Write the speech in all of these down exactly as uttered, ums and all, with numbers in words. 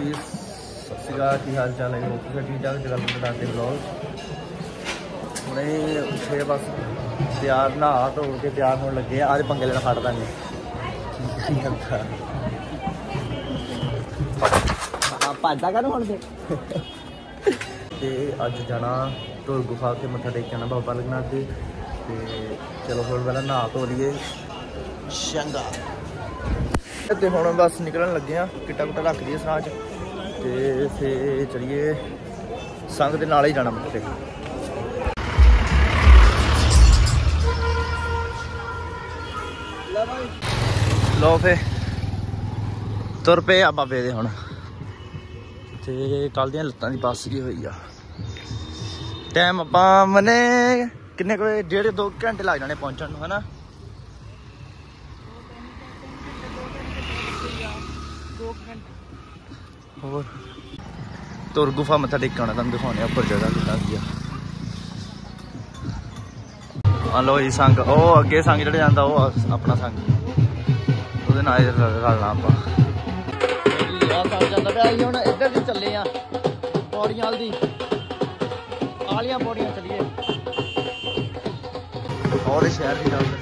जी सत श्री अकाल, की हाल चाल है? होप ठीक ठाक जगह डांटे ब्लॉग हमने उठे बस तैयार नहा धो के तैयार होने लगे। आज पंगे लेना फटता नहीं भजदा कर अज जाना ढोल गुफा के मत्था टेक आना बाबा बालकनाथ जी। चलो फिर पहले नहा धो लीए चंगा ते हुण बस निकलन लगे हाँ। किट्टा कुट्टा रख दिए सराह च ते फिर चलिए संग दे नाल ही जाना मत्था टेक। लो फिर तुर पे आ बाबे दे हुण ते कल दियां लत्तां दी बस जी होई आ। टाइम आपां मने किन्ने को डेढ़ दो घंटे लग जाने पहुंचण नूं है ना। और तुर गुफा मत्था टेक आना तुहानूं दिखाने उपर जगह कितना हाँ। लो जी संग ओ अगे संग जेह्ड़ा जांदा ओ अपना संग ओहदे नाल रलना आपां। जांदा पिया हुण इधर दी चले आ पौड़ियां वाल दी आलियां पौड़ियां चलिए और शहर की गल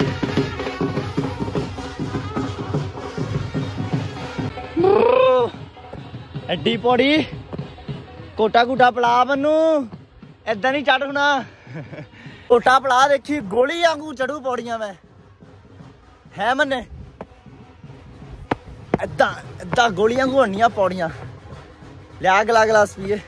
एड्डी पौड़ी कोटा कूटा पला मनु इदा नहीं चढ़ होना। कोटा पला देखी गोली आंगू चढ़ू पौड़ियां मैं है मन्ने इदा इदा गोली आंगू होनियां पौड़ियां। लिया गला गलास पिए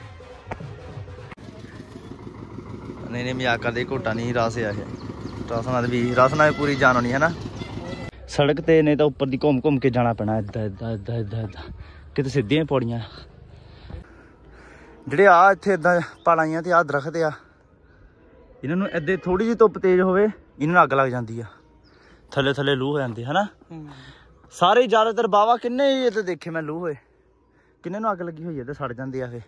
नहीं नहीं मजाक कर दे कोटा नहीं रस है रसना भी रसना पूरी जान होनी है ना। सड़क ते नहीं तो उपर दी घूम घूम के जाना पैना इदा इदा इदा इदा इदा किते सीधियां पौड़ियां ਜਿਹੜੇ ਆ ਇੱਥੇ ਇਦਾਂ ਪਾਲਾਈਆਂ ਤੇ ਆ ਦਰਖਤ ਆ ਇਹਨਾਂ ਨੂੰ ਇੱਦੇ ਥੋੜੀ ਜਿਹੀ ਧੁੱਪ ਤੇਜ਼ ਹੋਵੇ ਇਹਨਾਂ ਨੂੰ ਅੱਗ ਲੱਗ ਜਾਂਦੀ ਆ ਥੱਲੇ ਥੱਲੇ ਲੂ ਹੋ ਜਾਂਦੀ ਹੈ ਨਾ। ਸਾਰੇ ਜ਼ਿਆਦਾਤਰ ਬਾਵਾ ਕਿੰਨੇ ਹੀ ਇੱਥੇ ਦੇਖੇ ਮੈਂ ਲੂ ਹੋਏ ਕਿੰਨੇ ਨੂੰ ਅੱਗ ਲੱਗੀ ਹੋਈ ਹੈ ਤੇ ਸੜ ਜਾਂਦੇ ਆ ਇਹ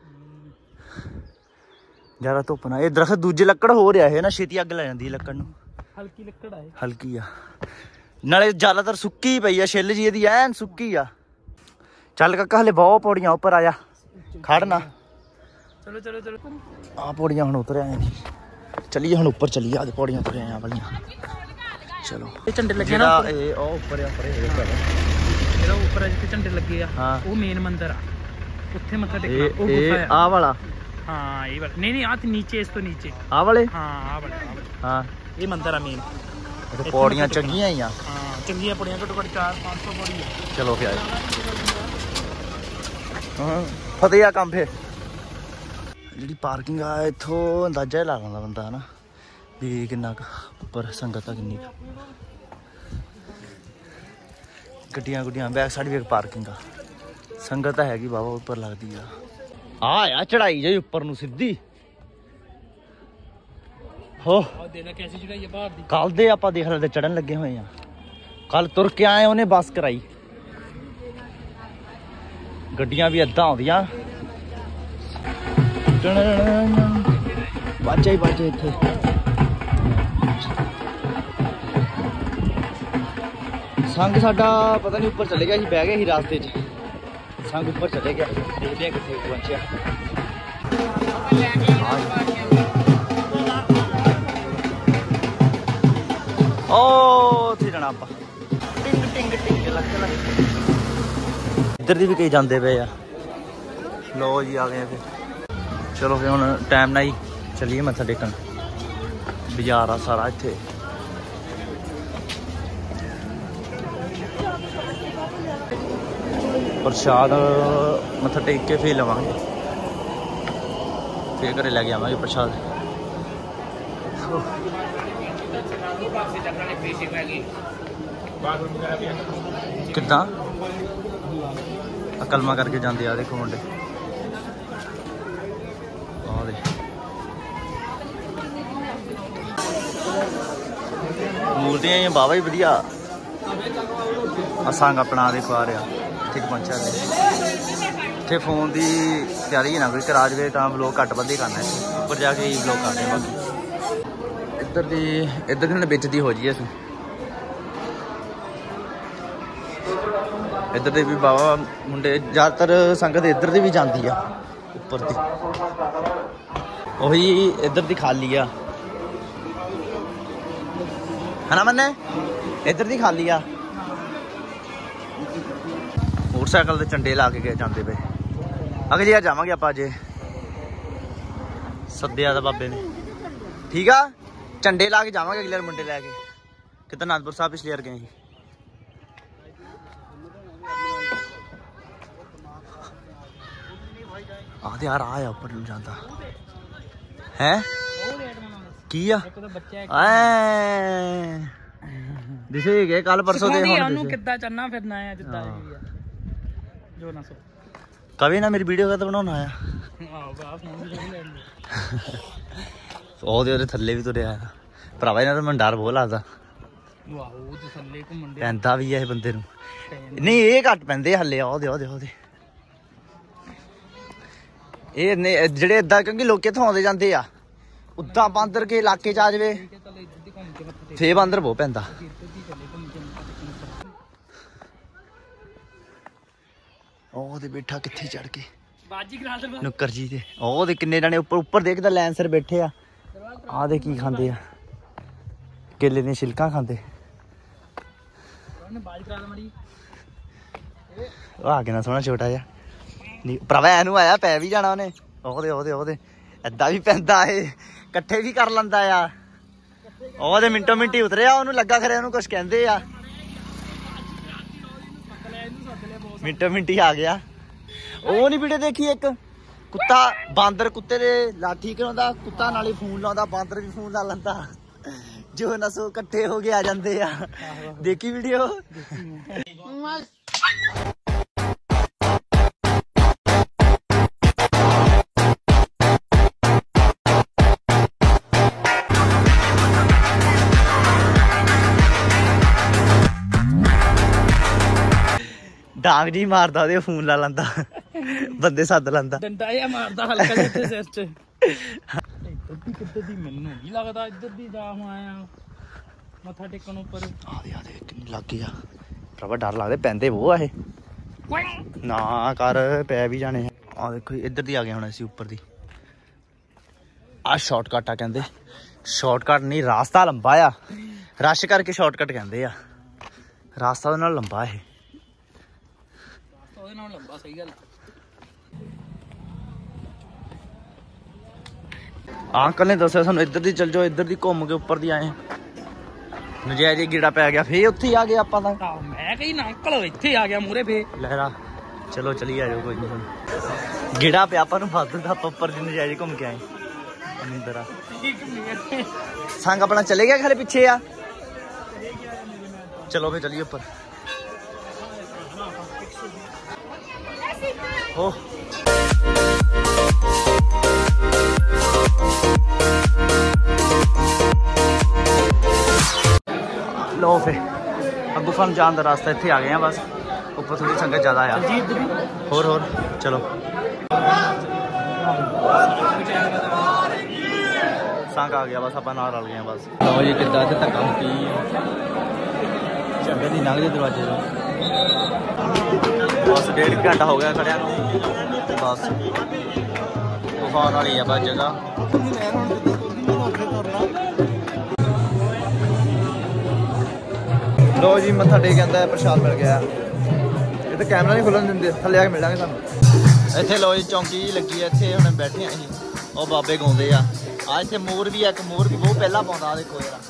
ਜ਼ਿਆਦਾ ਧੁੱਪ ਨਾਲ। ਇਹ ਦਰਖਤ ਦੂਜੇ ਲੱਕੜ ਹੋ ਰਿਹਾ ਹੈ ਨਾ ਛੇਤੀ ਅੱਗ ਲੈ ਜਾਂਦੀ ਹੈ ਲੱਕੜ ਨੂੰ। ਹਲਕੀ ਲੱਕੜ ਆ ਹਲਕੀ ਆ ਨਾਲੇ ਜ਼ਿਆਦਾਤਰ ਸੁੱਕੀ ਪਈ ਆ ਛਿੱਲ ਜੀ ਇਹਦੀ ਐਨ ਸੁੱਕੀ ਆ। ਚੱਲ ਕਾਕਾ ਹਲੇ ਬਹੁਤ ਪੌੜੀਆਂ ਉੱਪਰ ਆ ਜਾ ਖੜਨਾ। चलो चलो चलो आ पौड़ियां हुण उतर आए चलिए हुण ऊपर चलिए आज पौड़ियां उतर आए वालियां। चलो ये झंडे लगे ना ए ओ ऊपर आ परे जेड़ा ऊपर जिथे झंडे लगे आ वो मेन मंदिर आ उत्थे मत्था टेकना ओ गुफा है आ वाला। हां ये वाला नहीं नहीं आ ते नीचे इस तो नीचे आ वाले हां आ वाले हां ये मंदिर आ मेन। तो पौड़ियां चंगियां ही आ हां चंगियां पौड़ियां घट्टो घट्ट चार पाँच सौ पौड़ी है। चलो फिर हां फतेह काम फिर जी पार्किंग आ इतों अंदाजा ही ला लेंदा बंदा है ना भी किन्ना उपर संगत किन्नी गड्डियां गुड्डियां बैक साइड भी पार्किंग आ संगत हैगी बाबा उपर लगती आ आ चढ़ाई जाई उपर नूं सीधी हो कल दे आपां देख लैंदे चढ़न लगे हुए हैं। कल तुर के आए उन्हें बस कराई गड्डियां भी अद्धा आउंदियां बाजा ही बाजा इत्थे संग साडा पता नहीं उपर चले गया बह गए ही रास्ते च संग उपर चले गया देखते हैं कितने पहुंचे। ओ थे जाना आप टिंग टिंग टिंग लग लग इधर दी भी कई जाते पे आ। लो जी आ गए फिर चलो फिर हम टाइम ना ही चलिए मत्था टेकन बाजार आ सारा इत्थे प्रसाद मत्था टेक के फिर लवांगे फिर घरे लैके आवांगे प्रसाद। किद्दां कलमा करके जाते आ देखो मुंडे मूर्तियां ही बाबा ही वधिया संग अपना देखो आ रहा ठीक पहुंचा इतने फोन की तैयारी ना कोई करा जाए तो ब्लॉग घट बद्ध ही करना उपर जाके ही ब्लॉग करने बाकी इधर की इधर की बिच दी हो जी अस इधर दे भी बाबा मुंडे ज़्यादातर संगत इधर दी भी जाती आ उपर दी ਉਹੀ इधर दी खाली आ है ना मन्ने इधर दी खाली आ मोटरसाइकिल के झंडे ला के गए जाते पे अगली बार जावांगे आप अजे सद्या था बाबे ने ठीक आ झंडे ला के जावांगे अगली बार मुंडे लैके कितना अनंदपुर साहब पिछली बार गए आते यार आया ऊपर जाता है की आ दिसे गए कल परसों दे ਉਹਨੂੰ ਕਿੱਦਾਂ ਚੱਲਣਾ ਫਿਰਨਾ ਹੈ ਜਿੱਦਾਂ ਵੀ ਆ ਜੋ ਨਾ ਸੋ कभी ना मेरी वीडियो का तो बनाना आया ਆਹ ਬਾਪ ਨੂੰ ਵੀ ਲੈਣ ਦੇ ਉਹਦੇ ਉਹਦੇ ਥੱਲੇ ਵੀ ਤੁਰਿਆ ਭਰਾਵਾ ਇਹਨਾਂ ਦਾ ਮੈਨੂੰ ਡਰ ਬਹੁਤ ਲੱਗਦਾ ਵਾਹ ਉਹ ਤੇ ਥੱਲੇ ਘੁੰਮਣ ਦੇ ਪੈਂਦਾ ਵੀ ਹੈ ਇਹ ਬੰਦੇ ਨੂੰ ਨਹੀਂ ਇਹ ਘੱਟ ਪੈਂਦੇ ਹੱਲੇ ਉਹਦੇ ਉਹਦੇ ਉਹਦੇ ਇਹ ਨੇ ਜਿਹੜੇ ਇਦਾਂ ਕਿਉਂਕਿ ਲੋਕ ਇੱਥੋਂ ਆਉਂਦੇ ਜਾਂਦੇ ਆ ਉਦਾਂ ਬਾਂਦਰ ਕੇ ਇਲਾਕੇ ਚ ਆ ਜਾਵੇ ਫੇ ਬਾਂਦਰ ਬਹੁਤ ਪੈਂਦਾ ਉਹਦੇ ਬੈਠਾ ਕਿੱਥੇ ਚੜ ਕੇ ਬਾਜੀ ਕਰਾ ਦੇ ਨੁੱਕਰ ਜੀ ਤੇ ਉਹਦੇ ਕਿੰਨੇ ਜਣੇ ਉੱਪਰ ਉੱਪਰ ਦੇਖਦਾ ਲੈਨ ਸਰ ਬੈਠੇ ਆ ਆਹ ਦੇ ਕੀ ਖਾਂਦੇ ਆ ਕੇਲੇ ਦੀਆਂ ਛਿਲਕਾਂ ਖਾਂਦੇ ਉਹਨੇ ਬਾਜ ਕਰਾ ਦੇ ਮੜੀ ਆ ਕਿੰਨਾ ਸੋਹਣਾ ਛੋਟਾ ਜਿਹਾ ਨਹੀਂ ਭਰਾਵਾ ਇਹਨੂੰ ਆਇਆ ਪੈ ਵੀ ਜਾਣਾ ਉਹਨੇ ਉਹਦੇ ਉਹਦੇ ਉਹਦੇ ਏਦਾਂ ਵੀ ਪੈਂਦਾ ਇਹ ਇਕੱਠੇ ਵੀ ਕਰ ਲੈਂਦਾ ਆ ਉਹਦੇ ਮਿੰਟੋ ਮਿੰਟੀ ਉਤਰਿਆ ਉਹਨੂੰ ਲੱਗਾ ਖਰੇ ਉਹਨੂੰ ਕੁਛ ਕਹਿੰਦੇ ਆ ਮਿੰਟੋ ਮਿੰਟੀ ਆ ਗਿਆ ਉਹ ਨਹੀਂ ਵੀਡੀਓ ਦੇਖੀ ਇੱਕ ਕੁੱਤਾ ਬਾਂਦਰ ਕੁੱਤੇ ਦੇ ਲਾਠੀ ਕਰਾਉਂਦਾ ਕੁੱਤਾ ਨਾਲੇ ਫੋਨ ਲਾਉਂਦਾ ਬਾਂਦਰ ਵੀ ਫੋਨ ਲਾ ਲੈਂਦਾ ਜੋ ਨਸੋ ਇਕੱਠੇ ਹੋ ਕੇ ਆ ਜਾਂਦੇ ਆ ਦੇਖੀ ਵੀਡੀਓ ਡਾਂਗ ਜੀ ਮਾਰਦਾ ਉਹਦੇ ਫੋਨ ਲਾ ਲੈਂਦਾ ਬੰਦੇ ਸੱਦ ਲੈਂਦਾ ਡੰਡਾ ਜਿਹਾ ਮਾਰਦਾ ਹਲਕਾ ਜਿਹਾ ਤੇ ਸਿਰ 'ਚ ਇੱਧਰ ਦੀ ਕਿੱਧਰ ਦੀ ਮੈਨੂੰ ਨਹੀਂ ਲੱਗਦਾ ਇੱਧਰ ਦੀ ਜਾ ਹੁਣ ਆਇਆ ਮੱਥਾ ਟੇਕਣ ਉੱਪਰ ਆਦੇ ਆਦੇ ਕਿੰਨੀ ਲੱਗ ਗਈ ਆ ਭਰਾਵਾ ਡਰ ਲੱਗਦਾ ਪੈਂਦੇ ਉਹ ਆ ਇਹ ਨਾ ਕਰ ਪੈ ਵੀ ਜਾਣੇ ਆ ਦੇਖੋ ਇੱਧਰ ਦੀ ਆ ਗਏ ਹੁਣ ਅਸੀਂ ਉੱਪਰ ਦੀ ਆ ਸ਼ਾਰਟਕਟ ਆ ਕਹਿੰਦੇ ਸ਼ਾਰਟਕਟ ਨਹੀਂ ਰਾਸਤਾ ਲੰਬਾ ਆ ਰਸ਼ ਕਰਕੇ ਸ਼ਾਰਟਕਟ ਕਹਿੰਦੇ ਆ ਰਾਸਤਾ ਉਹਦੇ ਨਾਲ ਲੰਬਾ ਇਹ ਉਹਦੇ ਨਾਲ ਲੰਬਾ ਸਹੀ ਗੱਲ ਅੰਕਲ ਨੇ ਦੱਸਿਆ ਸਾਨੂੰ ਇੱਧਰ ਦੀ ਚੱਲ ਜਾਓ ਇੱਧਰ ਦੀ ਘੁੰਮ ਕੇ ਉੱਪਰ ਦੀ ਆਏ ਨਜਾਇਜ਼ ਗੇੜਾ ਪੈ ਗਿਆ ਫੇਰ ਉੱਥੇ ਆ ਗਏ ਆਪਾਂ ਤਾਂ ਆਹ ਮੈਂ ਕਹੀ ਨਾ ਅੰਕਲ ਇੱਥੇ ਆ ਗਿਆ ਮੂਰੇ ਫੇ ਲਹਿਰਾ ਚਲੋ ਚਲੀ ਆ ਜਾਓ ਕੋਈ ਨਹੀਂ ਗੇੜਾ ਪਿਆ ਆਪਾਂ ਨੂੰ ਫਸ ਦਾ ਆਪਾਂ ਉੱਪਰ ਦੀ ਨਜਾਇਜ਼ ਘੁੰਮ ਕੇ ਆਏ ਅਮਿੰਦਰਾ ਸੰਗ ਆਪਣਾ ਚਲੇ ਗਿਆ ਖਲੇ ਪਿੱਛੇ ਆ ਚਲੋ ਫੇ ਚਲੀਏ ਉੱਪਰ ਹੋ लो फे अब गुफा में जाने का रास्ता इतने आ गए हैं बस ऊपर थोड़ी संगत ज़्यादा आ होर होर चलो संग आ गया बस आप नाल रल गए बस लो जी कि धक्का मुक्की झंडे की लंघ जे दरवाजे बस डेढ़ घंटा हो गया खड़िया बस गुफा वाली है बस जगह लो जी मत्था टेक आंदा प्रशाद मिल गया ये तो कैमरा नहीं खुलन दिंदे थल्ले आके मिलांगे सानू इत्थे लो जी चौंकी जी लगी है इत्थे हुणे बैठे हैं असीं ओ बाबे गाउंदे आ आ इत्थे मोर भी है एक मोर भी बहुत पहला पाउंदा देखो जरा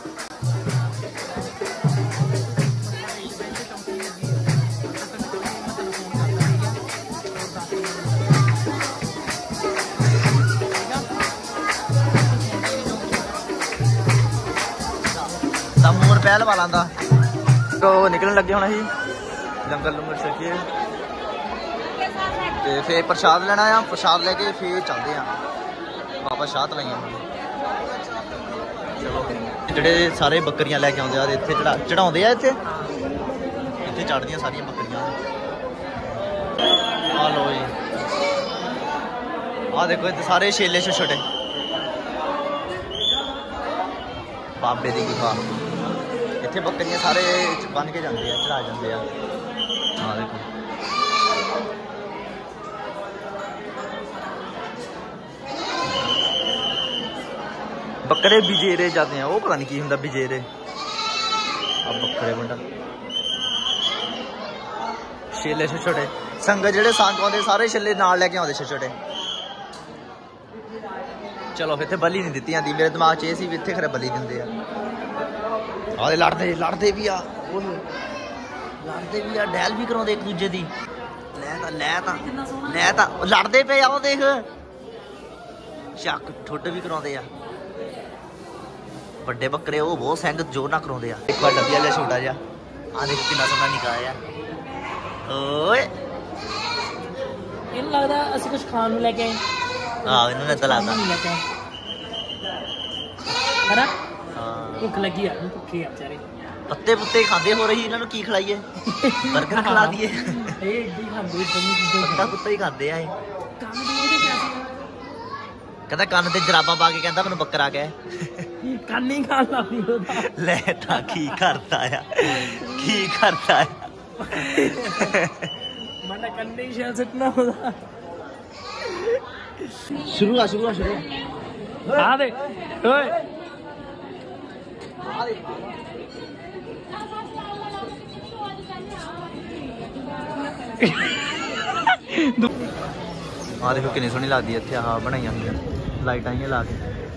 मोर पहल वाला दा तो निकलन लगे होना ही लंगर लुंगर छकीए ते फिर प्रसाद लेना आ प्रसाद लेके फिर चलते हैं वापस शाह तलाई चलो जेडे सारे बकरियां लैके आते हैं इतने चढ़ा चढ़ाते हैं इतने इतने चढ़दियां सारिया बकरियां आ लो जी आ देखो इतने सारे छेले छोटे बाबे की गुफा इतने बकरियां सारे बन के जाते हैं चढ़ा जाते हैं आ हाँ देखो बकरे बिजेरे जाते हैं, वो पता नहीं की हुंदा बिजेरे। अब बकरे मुंडा छेले छोटे छोटे संगत जेडे संग आते सारे छेले नाल लेके आते छोटे छोटे। चलो इतने बली नहीं दी आती, मेरे दिमाग च ये सी भी इतने खरे बली दिंदे आ। लड़ते लड़ते भी आ लड़ते भी आ डैल भी कराते एक दूजे की। लै ता लै ता लै ता लड़ते पे आओ देख शक ठुड भी कराते आ। बड़े बकरे वो बहुत संगत जोर ना कराते आ। एक बार डब्बिया लिया छोटा जा आ देख कितना सोहना निकाह आ। ओए ਇਹਨੂੰ ਲੱਗਦਾ ਅਸੀਂ ਕੁਝ ਖਾਣ ਨੂੰ ਲੈ ਕੇ ਆਏ। हाँ इन्होंने तलाता है ना। हाँ भुख लगी है, भुखे आ बेचारे। पत्ते पुत्ते खाते हो रही इन्होंने की खिलाइए बर्गर खिला दिए ਇਹ ਇੱਦਾਂ ਹੀ ਖਾਂਦੇ ਜੰਮੂ ਚੀਜ਼ਾਂ पत्ता पुत्ता ही खाते आ। ਕੰਮ ਦੀ ਕਿਆ ਸੀ कहता कान ते जराबा पा के कहता मैनू बकरा कह ਕੰਨ ਹੀ ਖਾਣ ਲੱਗੀ ਉਹਦਾ। ले ता की करता है की करता है ਮਨਾ ਕੰਨ ਹੀ ਸ਼ਾਇਦ ਸੱਟਣਾ ਉਹਦਾ। शुरू आ शुरू आ शुरू ਆ ਦੇ ਓਏ आ देखो कितनी सोहनी लगती है। इत्थे आह बनाइया हुई लाइटां ही ला के।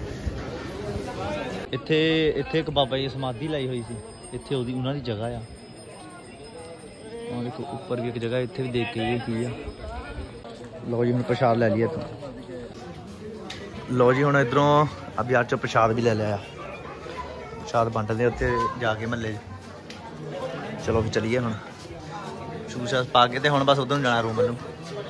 इत्थे इत्थे एक बाबा जी समाधि लाई हुई सी, इत्थे ओदी उन्हां दी जगह आ। आ देखो ऊपर भी एक जगह, इत्थे भी देख के ये की आ। लो जी हुण प्रसाद ले लिया तू। लो जी हुण इधरों अब यार चो प्रसाद भी ले लिया। प्रसाद बंटदे उत्थे जाके महल्ले। चलो फिर चलिए हुण शूज शाज पा के ते हुण बस उधर जाना रूम नूं।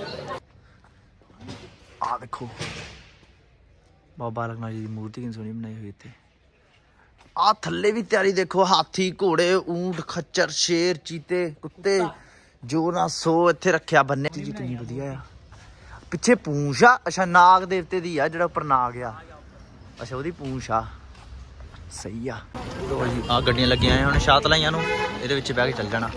आ देखो बाबा बालक नाथ जी की मूर्ति कितनी सोहनी बनाई हुई इत्थे। आ थल्ले भी तैयारी देखो, हाथी घोड़े ऊंट खच्चर शेर चीते कुत्ते जो ना सो इत्थे रखिया बन्ने जी कितनी वधिया आ। पिछे पूंछ आ, अच्छा नाग देवते दी आ जेड़ा उपर नाग आ, अच्छा ओदी पूंछ आ सही आ। लो जी आ गड्डियां लगियां हैं हुण शाह तलाइयां नूं, इहदे विच बैठ के चल जाना।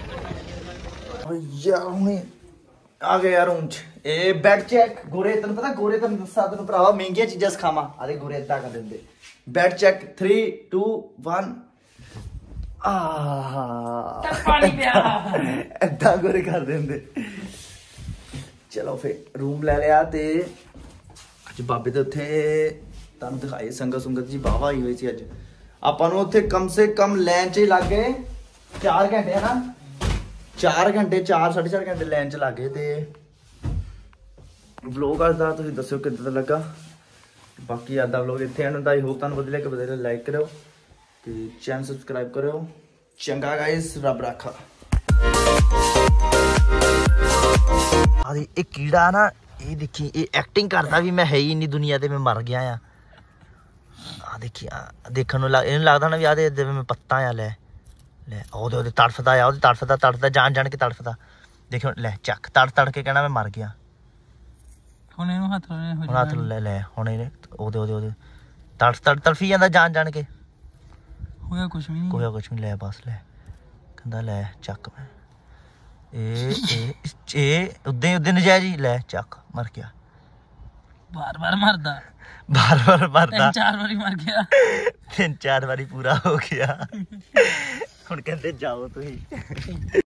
यार हुणे आ गए यार रूम च। ए बेड चेक गोरे तैनूं पता गोरे तैनूं दस्सां तैनूं भरावा महंगियां चीज़ां सिखावां। आदे गोरे इदां कर दिंदे। बेड चेक थ्री टू वन आ पानी पिया इदां गोरे कर दिंदे। चलो फिर रूम ले लिया ते अज बाबे ते उत्थे तुहानूं दिखाई संगत सुंगत जी वाहवा आई हुई सी। अज आपां नूं उत्थे कम से कम लाइन च ही लग गए चार घंटे है ना, चार घंटे चार साढ़े चार घंटे लाइन च लग गए। ते व्लॉग अज दा तुसीं दस्सिओ किद्दां दा लग्गा। बाकी अज दा व्लॉग इत्थे एंड हुंदा। आई होप तुहानूं वधिया लग्गे, वधिया लाइक करो ते चैनल सबसक्राइब करो। चंगा गाइस रब राखा। आदि एक कीड़ा ना ये देखी ये एक्टिंग करता भी मैं है ही नहीं दुनिया ते मैं मर गया आ। आ देखी देखने नूं लग इहनूं लगदा ना भी आदे मैं पत्ता आ। ले ले ओदे ओदे तड़फदा आ, ओदे तड़फदा तड़फदा जान जान के तड़फदा। देखियो ले चक तड़ तड़ के कहना मैं मर गया। ਹੁਣ ਇਹਨੂੰ ਹੱਥ ਲਾਉਣੇ ਹੋ ਹੁਣ ਹੱਥ ਲੈ ਲੈ ਹੁਣ ਇਹਨੇ ਉਹਦੇ ਉਹਦੇ ਉਹਦੇ ਤੜ ਤੜ ਤੜਫੀ ਜਾਂਦਾ ਜਾਣ ਜਾਣ ਕੇ। ਹੋਇਆ ਕੁਛ ਵੀ ਨਹੀਂ, ਹੋਇਆ ਕੁਛ ਨਹੀਂ। ਲੈ ਬਸ ਲੈ ਕਹਿੰਦਾ ਲੈ ਚੱਕ ਮੈਂ ਇਹ ਇਹ ਇਹ ਉਦਾਂ ਹੀ ਉਦਾਂ ਨਜਾਇਜ਼ ਹੀ ਲੈ ਚੱਕ ਮਰ ਗਿਆ। ਬਾਰ ਬਾਰ ਮਰਦਾ ਬਾਰ ਬਾਰ ਮਰਦਾ ਤਿੰਨ ਚਾਰ ਵਾਰੀ ਮਰ ਗਿਆ। ਤਿੰਨ ਚਾਰ ਵਾਰੀ ਪੂਰਾ ਹੋ ਗਿਆ। ਹੁਣ ਕਹਿੰਦੇ ਜਾਓ ਤੁਸੀਂ।